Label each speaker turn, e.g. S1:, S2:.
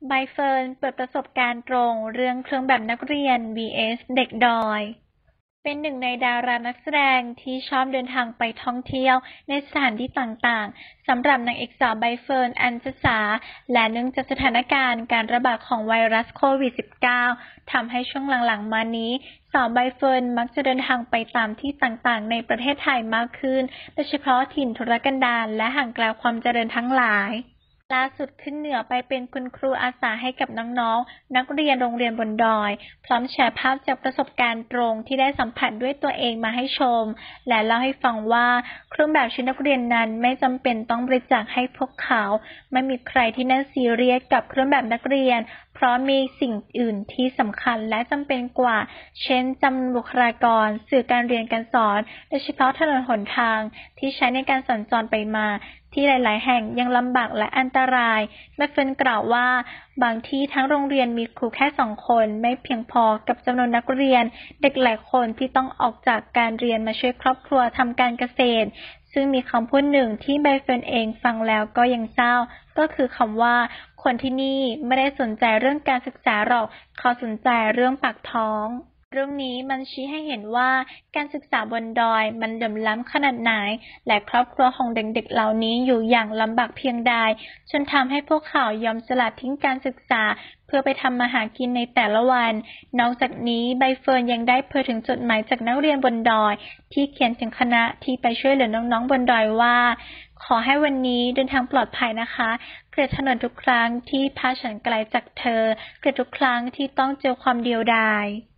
S1: ใบเฟิร์นเปิดประสบการณ์ตรงเรื่องเครื่องแบบนักเรียน vs เด็กดอย เป็นหนึ่งในดารานักแสดงที่ชอบเดินทางไปท่องเที่ยวในสถานที่ต่างๆ สำหรับนางเอกสาวใบเฟิร์น อัญชสา และเนื่องจากสถานการณ์การระบาดของไวรัสโควิด -19 ทำให้ช่วงหลังๆมานี้สาวใบเฟิร์นมักจะเดินทางไปตามที่ต่างๆในประเทศไทยมากขึ้น โดยเฉพาะถิ่นทุรกันดารและห่างไกลความเจริญทั้งหลายล่าสุดขึ้นเหนือไปเป็นคุณครูอาสาให้กับน้องๆนักเรียนโรงเรียนบนดอยพร้อมแชร์ภาพจากประสบการณ์ตรงที่ได้สัมผัสด้วยตัวเองมาให้ชมและเล่าให้ฟังว่าเครื่องแบบชุดนักเรียนนั้นไม่จำเป็นต้องบริจาคให้พวกเขาไม่มีใครที่น่าซีเรียสกับเครื่องแบบนักเรียนเพราะมีสิ่งอื่นที่สำคัญและจำเป็นกว่าเช่นจำนวนบุคลากรสื่อการเรียนการสอนโดยเฉพาะถนนหนทางที่ใช้ในการสัญจรไปมาที่หลายๆแห่งยังลำบากและอันตรายแม่เฟิร์นกล่าวว่าบางที่ทั้งโรงเรียนมีครูแค่2 คนไม่เพียงพอกับจำนวนนักเรียนเด็กหลายคนที่ต้องออกจากการเรียนมาช่วยครอบครัวทำการเกษตรซึ่งมีคำพูดหนึ่งที่ใบเฟิร์นเองฟังแล้วก็ยังเศร้าก็คือคำว่าคนที่นี่ไม่ได้สนใจเรื่องการศึกษาหรอกเขาสนใจเรื่องปากท้องเรื่องนี้มันชี้ให้เห็นว่าการศึกษาบนดอยมันเหลื่อมล้ำขนาดไหนและครอบครัวของเด็กๆเหล่านี้อยู่อย่างลำบากเพียงใดจนทำให้พวกเขายอมสละทิ้งการศึกษาเพื่อไปทำมาหากินในแต่ละวันนอกจากนี้ใบเฟิร์นยังได้เผยถึงจดหมายจากนักเรียนบนดอยที่เขียนถึงคณะที่ไปช่วยเหลือน้องๆบนดอยว่าขอให้วันนี้เดินทางปลอดภัยนะคะเกลียดถนนทุกครั้งที่พาฉันไกลจากเธอเกลียดทุกครั้งที่ต้องเจอความเดียวดาย